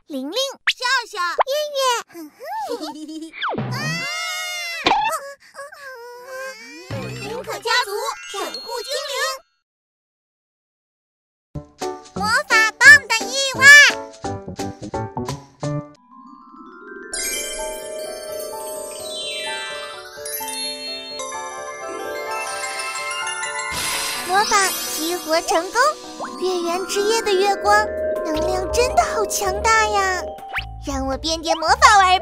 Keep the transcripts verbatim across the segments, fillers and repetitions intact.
玲玲、 笑笑、 月月。 林可家族守护精灵， 魔法棒的意外。魔法激活成功，月圆之夜的月光能量真的好强大呀！让我变点魔法玩吧。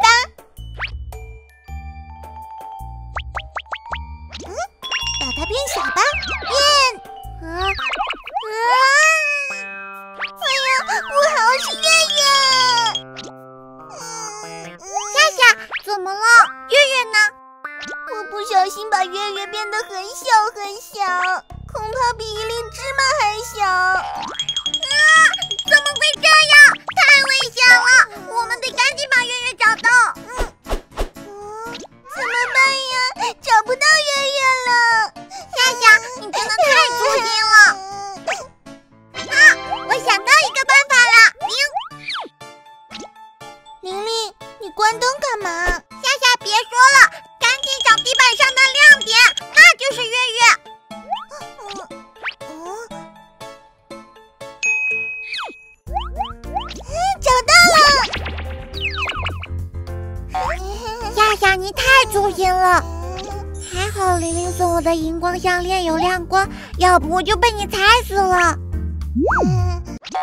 嗯，把它变小吧，变！啊啊！哎呀，不好，是月月！嗯，夏夏，怎么了？月月呢？我不小心把月月变得很小很小。恐怕比一粒芝麻还小啊！怎么会这样？太危险了！我们得赶紧把月月找到。嗯，嗯，怎么办呀？找不到月月了。夏夏，你真的太粗心了。啊！我想到一个办法了。玲玲玲，你关灯干嘛？夏夏，别说了，赶紧找地板上的亮点，那就是月月。夏夏，你太粗心了！还好玲玲送我的荧光项链有亮光，要不我就被你踩死了。嗯、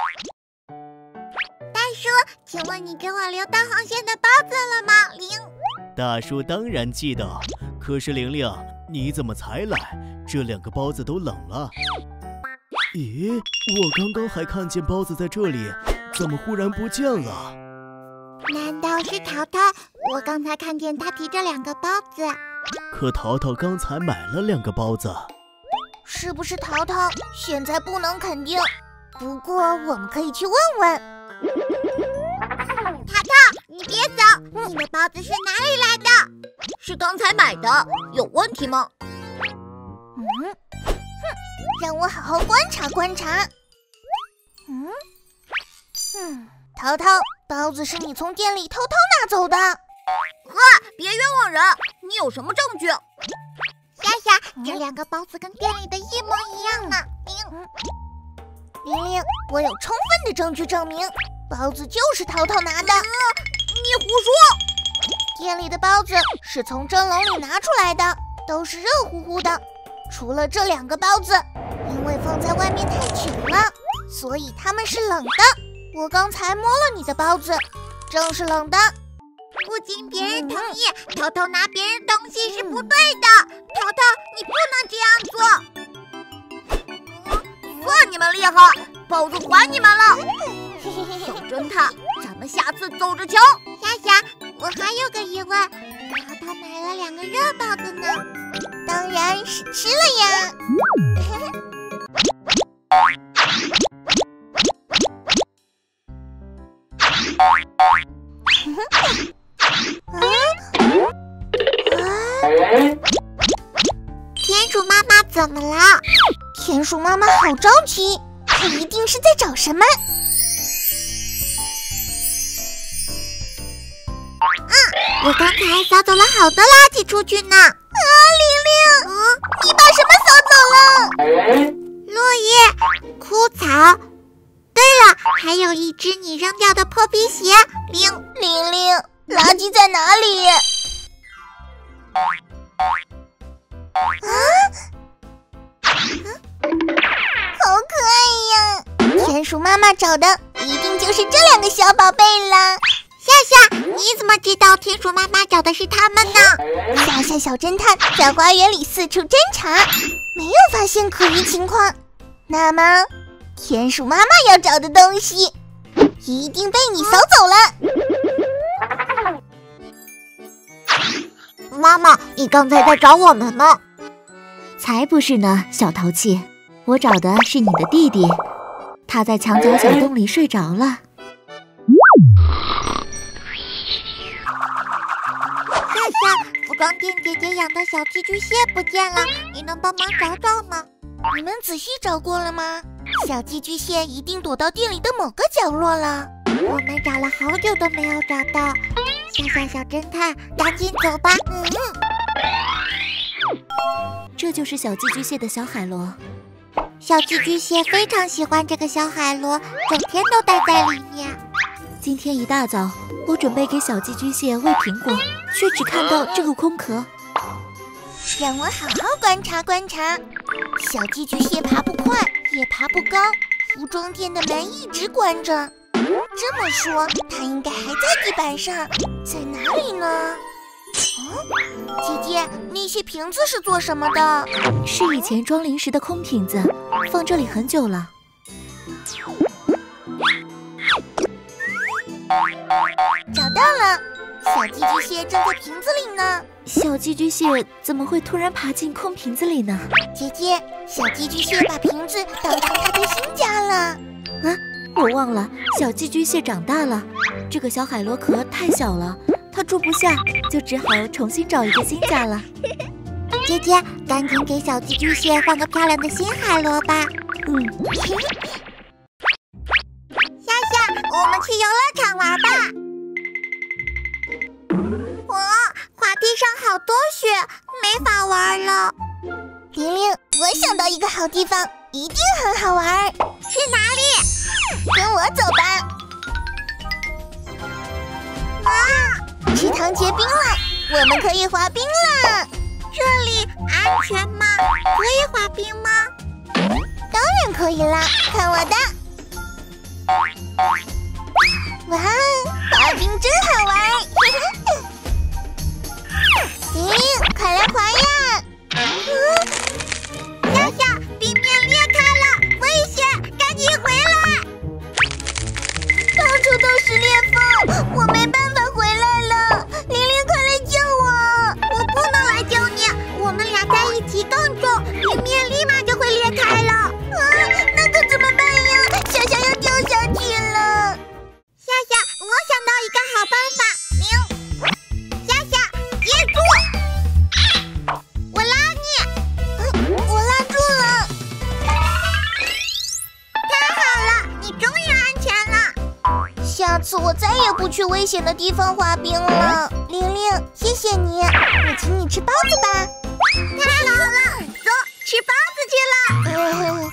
大叔，请问你给我留导航线的包子了吗？玲， 大叔当然记得，可是玲玲，你怎么才来？这两个包子都冷了。咦，我刚刚还看见包子在这里，怎么忽然不见了？ 难道是淘淘？我刚才看见他提着两个包子。 可淘淘刚才买了两个包子。 是不是淘淘？现在不能肯定，不过我们可以去问问。淘淘，你别走，你的包子是哪里来的？ 是刚才买的，有问题吗？ 嗯，哼，让我好好观察观察。嗯，嗯，淘淘，包子是你从店里偷偷拿走的。 呵，别冤枉人！你有什么证据？ 夏夏，嗯、这两个包子跟店里的一模一样呢。玲，玲玲，我有充分的证据证明，包子就是淘淘拿的。 呃、你胡说！ 店里的包子是从蒸笼里拿出来的，都是热乎乎的。除了这两个包子，因为放在外面太久了，所以它们是冷的。我刚才摸了你的包子，正是冷的。不经别人同意，嗯、偷偷拿别人东西是不对的。淘淘，你不能这样做。 嗯、算你们厉害，包子还你们了。小侦探，咱们下次走着瞧。 夏夏，我还有个疑问，淘淘买了两个热包子呢？当然是吃了呀。田鼠妈妈怎么了？田鼠妈妈好着急，她一定是在找什么。嗯，我刚才扫走了好多垃圾出去呢。啊，玲玲，嗯，你把什么扫走了？落叶、枯草。对了，还有一只你扔掉的破皮鞋。玲玲玲，垃圾在哪里？啊！好可爱呀！田鼠妈妈找的一定就是这两个小宝贝了。夏夏，你怎么知道田鼠妈妈找的是他们呢？夏夏小侦探在花园里四处侦查，没有发现可疑情况。那么，田鼠妈妈要找的东西，一定被你扫走了。 妈妈，你刚才在找我们呢？ 才不是呢，小淘气，我找的是你的弟弟，他在墙角小洞里睡着了。 夏夏，服装店姐姐养的小寄居蟹不见了，你能帮忙找找吗？你们仔细找过了吗？小寄居蟹一定躲到店里的某个角落了。 我们找了好久都没有找到。小小小侦探，赶紧走吧。嗯， 这就是小寄居蟹的小海螺。 小寄居蟹非常喜欢这个小海螺，整天都待在里面。 今天一大早，我准备给小寄居蟹喂苹果，却只看到这个空壳。 让我好好观察观察。小寄居蟹爬不快，也爬不高，服装店的门一直关着。这么说，它应该还在地板上，在哪里呢？哦，姐姐，那些瓶子是做什么的？ 是以前装零食的空瓶子，放这里很久了。 找到了，小寄居蟹正在瓶子里呢。 小寄居蟹怎么会突然爬进空瓶子里呢？ 姐姐，小寄居蟹把瓶子当成它的新家了。 啊，我忘了，小寄居蟹长大了，这个小海螺壳太小了，它住不下，就只好重新找一个新家了。 姐姐，赶紧给小寄居蟹换个漂亮的新海螺吧。 嗯。 夏夏，我们去游乐场玩吧。哇，滑梯上好多雪，没法玩了。玲玲，我想到一个好地方，一定很好玩。去哪里？跟我走吧。啊，池塘结冰了，我们可以滑冰了。这里安全吗？可以滑冰吗？当然可以啦，看我的！哇，滑冰真好玩！玲玲，快来滑呀！嗯，夏夏，冰面裂开了，危险，赶紧回来！到处都是裂缝，我没办法回来了。玲玲，快来救我！我不能来救你，我们俩在一起更重，冰面立马就会裂开了。啊，那可怎么办呀？夏夏要掉下去了。夏夏，我想到一个好办法。明，夏夏，接住！我拉你。嗯，我拉住了。太好了，你终于安全了。下次我再也不去危险的地方滑冰了。玲玲，谢谢你，我请你吃包子吧。太好了，走，吃包子去了。